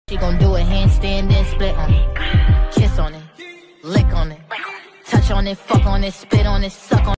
She gon' do a handstand and split on it, kiss on it, lick on it, touch on it, fuck on it, spit on it, suck on it.